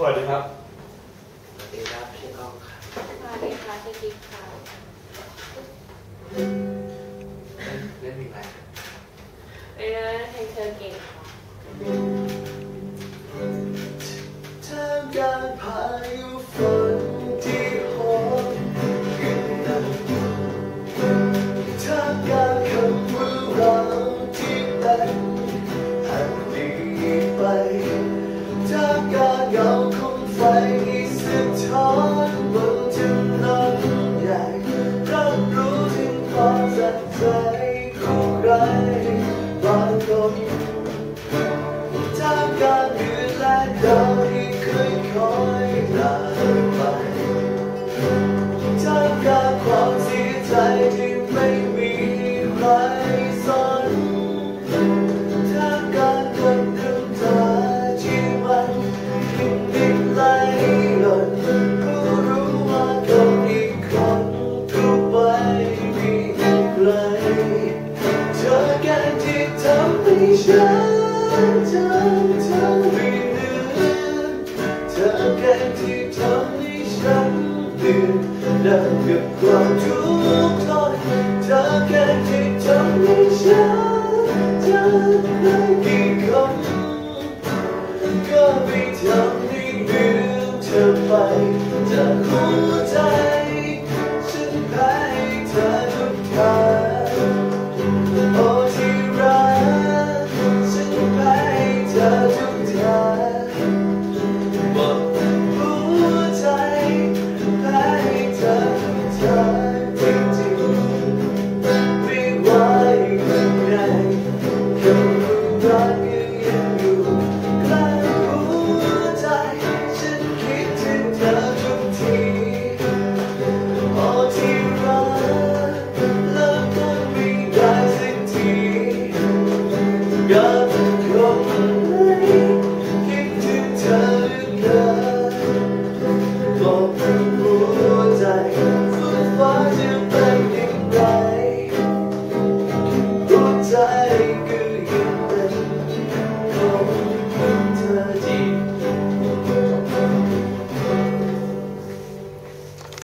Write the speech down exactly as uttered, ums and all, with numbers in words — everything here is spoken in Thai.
วัสดีครับสวัสดีครับชื่อกล้องค่ะสวัสดีค่ะชื่อกิ๊กค่ะเล่นเพลงอะไรเออเพลงเธอเก่งค่ะท่ามกลางพายุฝนที่โหมกระหน่ำท่ามกลางคำว่าเราที่เป็นหันหลีไปท่ามกลางเงาของไฟสะท้อนบนถนนใหญ่รับรู้ถึงความสัดใจของใครบางคนท่ามกลางเดือนและดาวที่เคยคอยลาไปท่ามกลางความเสียใจที่ไม่มีใครสนท่ามกลางคนน้ำตาที่มันยิ่งดิ่งไหลหล่นผู้รู้ว่าคนอีกคนก็ไม่มีใครเธอแค่ที่ทำให้ฉันเธอเธอไม่ลืมเธอแค่ที่ทำให้ฉันตื่นแล้วกับความ